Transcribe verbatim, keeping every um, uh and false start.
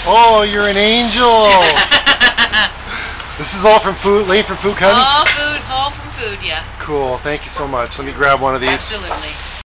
Oh, you're an angel. This is all from food, Lane from Food Company? All food, all from food, yeah. Cool, thank you so much. Let me grab one of these. Absolutely.